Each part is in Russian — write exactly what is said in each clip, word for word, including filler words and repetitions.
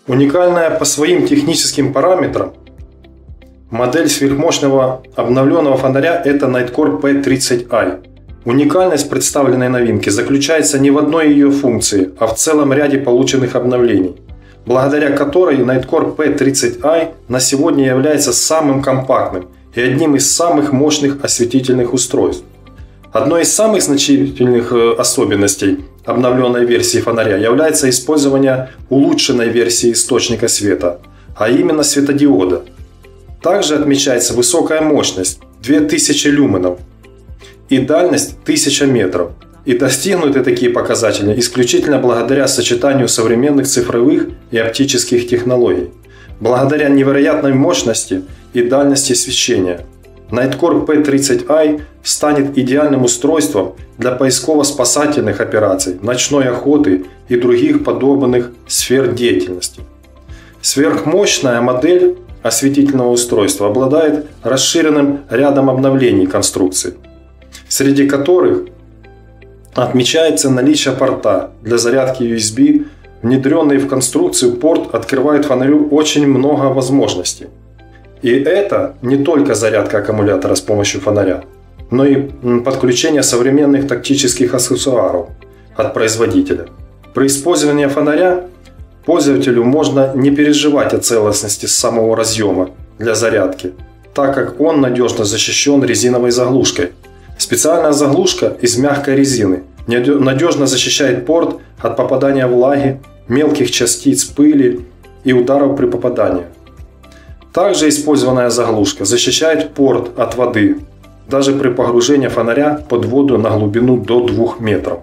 Уникальная по своим техническим параметрам модель сверхмощного обновленного фонаря – это Nitecore пи тридцать ай. Уникальность представленной новинки заключается не в одной ее функции, а в целом ряде полученных обновлений, благодаря которой Nitecore пи тридцать ай на сегодня является самым компактным и одним из самых мощных осветительных устройств. Одной из самых значительных особенностей обновленной версии фонаря является использование улучшенной версии источника света, а именно светодиода. Также отмечается высокая мощность – две тысячи люменов и дальность – тысяча метров. И достигнуты такие показатели исключительно благодаря сочетанию современных цифровых и оптических технологий, благодаря невероятной мощности и дальности освещения. Nitecore пи тридцать ай станет идеальным устройством для поисково-спасательных операций, ночной охоты и других подобных сфер деятельности. Сверхмощная модель осветительного устройства обладает расширенным рядом обновлений конструкции, среди которых отмечается наличие порта для зарядки ю эс би. Внедренный в конструкцию порт открывает фонарю очень много возможностей. И это не только зарядка аккумулятора с помощью фонаря, но и подключение современных тактических аксессуаров от производителя. При использовании фонаря пользователю можно не переживать о целостности самого разъема для зарядки, так как он надежно защищен резиновой заглушкой. Специальная заглушка из мягкой резины надежно защищает порт от попадания влаги, мелких частиц пыли и ударов при попадании. Также использованная заглушка защищает порт от воды, даже при погружении фонаря под воду на глубину до двух метров.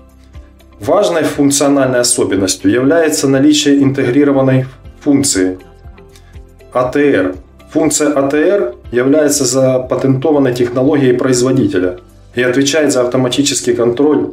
Важной функциональной особенностью является наличие интегрированной функции а тэ эр. Функция а тэ эр является запатентованной технологией производителя и отвечает за автоматический контроль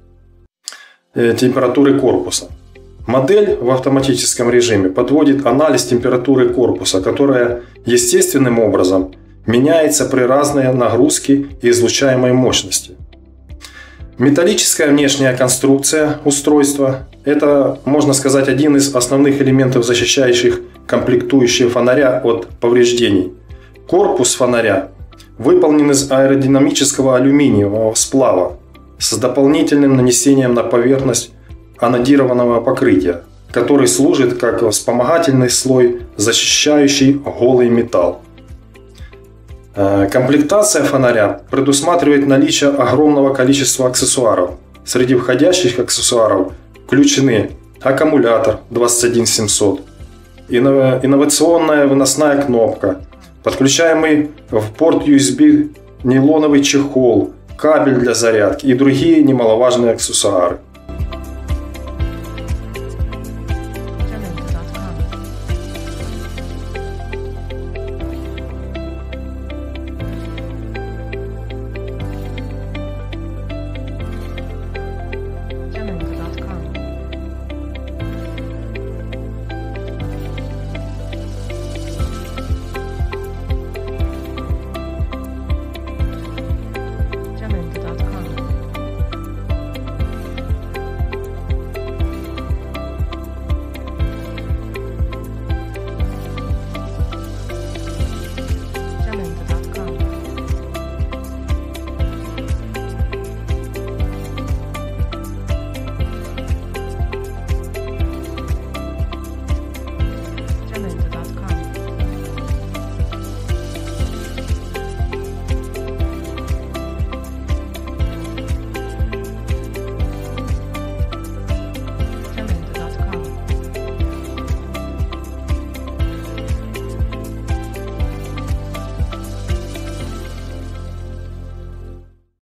температуры корпуса. Модель в автоматическом режиме подводит анализ температуры корпуса, которая естественным образом меняется при разной нагрузке и излучаемой мощности. Металлическая внешняя конструкция устройства – это, можно сказать, один из основных элементов, защищающих комплектующие фонаря от повреждений. Корпус фонаря выполнен из аэродинамического алюминиевого сплава с дополнительным нанесением на поверхность анодированного покрытия, который служит как вспомогательный слой, защищающий голый металл. Комплектация фонаря предусматривает наличие огромного количества аксессуаров. Среди входящих аксессуаров включены аккумулятор двадцать один семьсот, инновационная выносная кнопка, подключаемый в порт ю эс би нейлоновый чехол, кабель для зарядки и другие немаловажные аксессуары.